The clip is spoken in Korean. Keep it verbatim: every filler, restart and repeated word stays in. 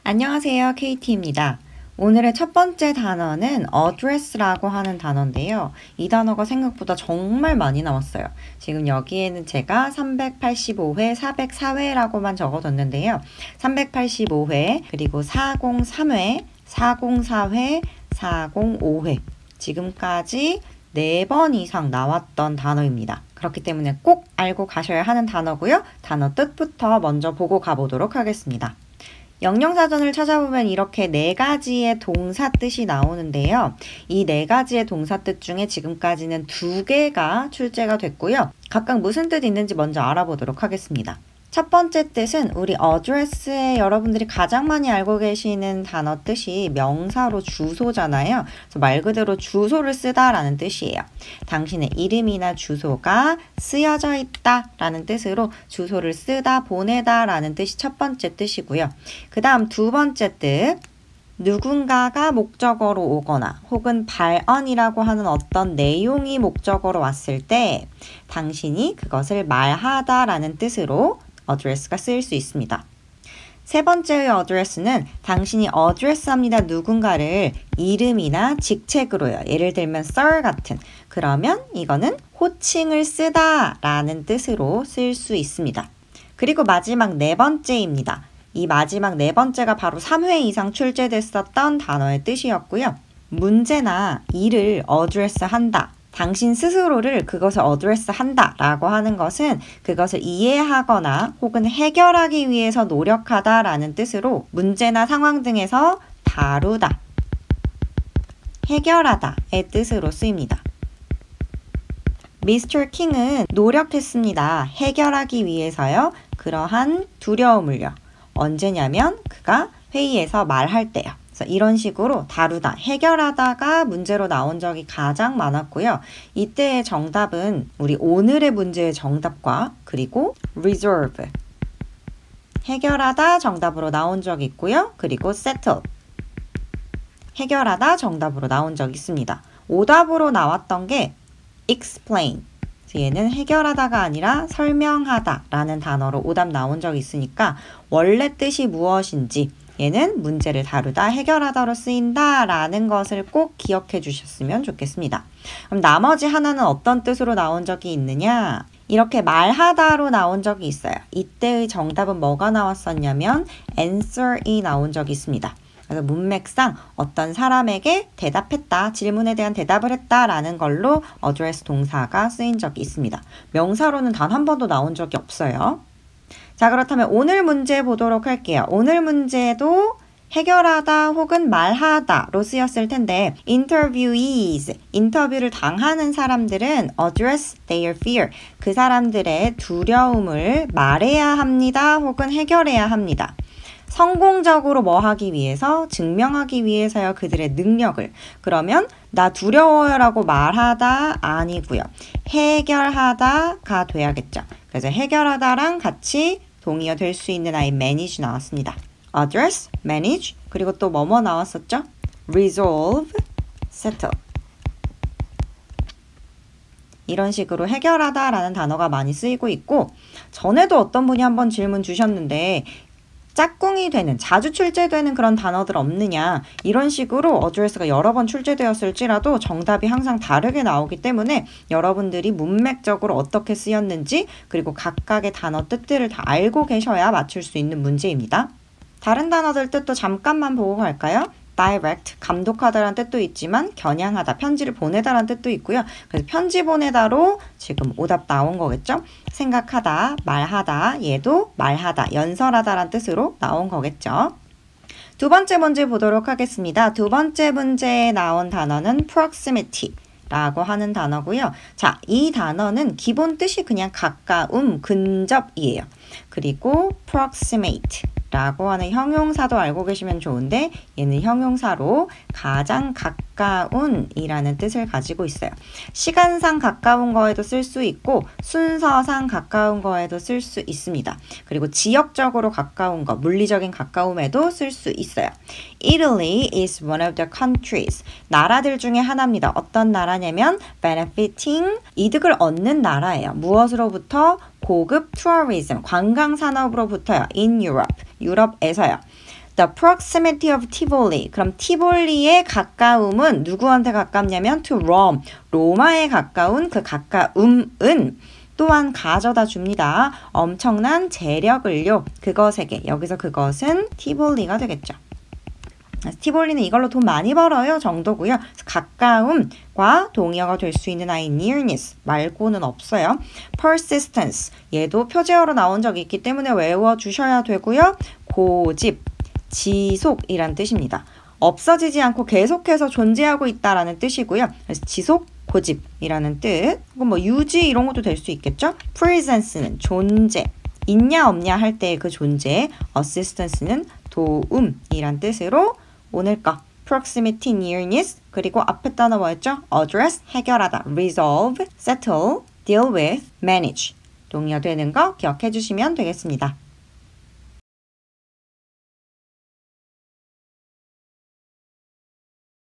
안녕하세요. 케이티입니다. 오늘의 첫 번째 단어는 address라고 하는 단어인데요. 이 단어가 생각보다 정말 많이 나왔어요. 지금 여기에는 제가 삼백팔십오 회, 사백사 회라고만 적어뒀는데요. 삼백팔십오 회, 그리고 사백삼 회, 사백사 회, 사백오 회 지금까지 네 번 이상 나왔던 단어입니다. 그렇기 때문에 꼭 알고 가셔야 하는 단어고요. 단어 뜻부터 먼저 보고 가보도록 하겠습니다. 영영사전을 찾아보면 이렇게 네 가지의 동사 뜻이 나오는데요. 이 네 가지의 동사 뜻 중에 지금까지는 두 개가 출제가 됐고요. 각각 무슨 뜻이 있는지 먼저 알아보도록 하겠습니다. 첫 번째 뜻은 우리 address에 여러분들이 가장 많이 알고 계시는 단어 뜻이 명사로 주소잖아요. 그래서 말 그대로 주소를 쓰다라는 뜻이에요. 당신의 이름이나 주소가 쓰여져 있다라는 뜻으로 주소를 쓰다, 보내다라는 뜻이 첫 번째 뜻이고요. 그 다음 두 번째 뜻, 누군가가 목적어로 오거나 혹은 발언이라고 하는 어떤 내용이 목적어로 왔을 때 당신이 그것을 말하다라는 뜻으로 address가 쓰일 수 있습니다. 세 번째의 address는 당신이 address합니다. 누군가를 이름이나 직책으로요. 예를 들면 sir 같은, 그러면 이거는 호칭을 쓰다 라는 뜻으로 쓸 수 있습니다. 그리고 마지막 네 번째입니다. 이 마지막 네 번째가 바로 삼 회 이상 출제됐었던 단어의 뜻이었고요. 문제나 일을 address 한다. 당신 스스로를 그것을 address 한다 라고 하는 것은 그것을 이해하거나 혹은 해결하기 위해서 노력하다 라는 뜻으로 문제나 상황 등에서 다루다, 해결하다의 뜻으로 쓰입니다. 미스터 킹은 노력했습니다. 해결하기 위해서요. 그러한 두려움을요. 언제냐면 그가 회의에서 말할 때요. 그래서 이런 식으로 다루다, 해결하다가 문제로 나온 적이 가장 많았고요. 이때의 정답은 우리 오늘의 문제의 정답과 그리고 resolve, 해결하다 정답으로 나온 적이 있고요. 그리고 settle, 해결하다 정답으로 나온 적이 있습니다. 오답으로 나왔던 게 explain, 얘는 해결하다가 아니라 설명하다 라는 단어로 오답 나온 적이 있으니까 원래 뜻이 무엇인지 얘는 문제를 다루다, 해결하다로 쓰인다 라는 것을 꼭 기억해 주셨으면 좋겠습니다. 그럼 나머지 하나는 어떤 뜻으로 나온 적이 있느냐? 이렇게 말하다로 나온 적이 있어요. 이때의 정답은 뭐가 나왔었냐면 answer이 나온 적이 있습니다. 그래서 문맥상 어떤 사람에게 대답했다, 질문에 대한 대답을 했다 라는 걸로 address 동사가 쓰인 적이 있습니다. 명사로는 단 한 번도 나온 적이 없어요. 자, 그렇다면 오늘 문제 보도록 할게요. 오늘 문제도 해결하다 혹은 말하다로 쓰였을 텐데 interviewees, 인터뷰를 당하는 사람들은 address their fear, 그 사람들의 두려움을 말해야 합니다 혹은 해결해야 합니다. 성공적으로 뭐 하기 위해서? 증명하기 위해서요. 그들의 능력을. 그러면 나 두려워요 라고 말하다 아니고요. 해결하다가 돼야겠죠. 그래서 해결하다랑 같이 동의어 될 수 있는 아이 manage 나왔습니다. address, manage, 그리고 또 뭐뭐 나왔었죠? resolve, settle. 이런 식으로 해결하다 라는 단어가 많이 쓰이고 있고, 전에도 어떤 분이 한번 질문 주셨는데 짝꿍이 되는, 자주 출제되는 그런 단어들 없느냐, 이런 식으로 address가 여러 번 출제되었을지라도 정답이 항상 다르게 나오기 때문에 여러분들이 문맥적으로 어떻게 쓰였는지 그리고 각각의 단어 뜻들을 다 알고 계셔야 맞출 수 있는 문제입니다. 다른 단어들 뜻도 잠깐만 보고 갈까요? direct, 감독하다라는 뜻도 있지만 겨냥하다, 편지를 보내다라는 뜻도 있고요. 그래서 편지 보내다로 지금 오답 나온 거겠죠? 생각하다, 말하다, 얘도 말하다, 연설하다라는 뜻으로 나온 거겠죠. 두 번째 문제 보도록 하겠습니다. 두 번째 문제에 나온 단어는 proximity 라고 하는 단어고요. 자, 이 단어는 기본 뜻이 그냥 가까움, 근접이에요. 그리고 proximate 라고 하는 형용사도 알고 계시면 좋은데 얘는 형용사로 가장 가까운 이라는 뜻을 가지고 있어요. 시간상 가까운 거에도 쓸 수 있고 순서상 가까운 거에도 쓸 수 있습니다. 그리고 지역적으로 가까운 거, 물리적인 가까움에도 쓸 수 있어요. Italy is one of the countries. 나라들 중에 하나입니다. 어떤 나라냐면 benefiting, 이득을 얻는 나라예요. 무엇으로부터? 고급 tourism, 관광 산업으로부터요. In Europe, 유럽에서요. The proximity of Tivoli. 그럼 티볼리의 가까움은 누구한테 가깝냐면 to Rome. 로마에 가까운 그 가까움은 또한 가져다 줍니다. 엄청난 재력을요. 그것에게. 여기서 그것은 티볼리가 되겠죠. 티볼리는 이걸로 돈 많이 벌어요 정도고요. 가까움과 동의어가 될 수 있는 아이 nearness 말고는 없어요. persistence 얘도 표제어로 나온 적이 있기 때문에 외워주셔야 되고요. 고집, 지속이란 뜻입니다. 없어지지 않고 계속해서 존재하고 있다라는 뜻이고요. 그래서 지속, 고집이라는 뜻. 혹은 뭐 유지 이런 것도 될 수 있겠죠. presence는 존재, 있냐 없냐 할 때의 그 존재. assistance는 도움이란 뜻으로 오늘 거 proximity, nearness 그리고 앞에 단어 뭐였죠? address, 해결하다, resolve, settle, deal with, manage 동의어 되는 거 기억해 주시면 되겠습니다.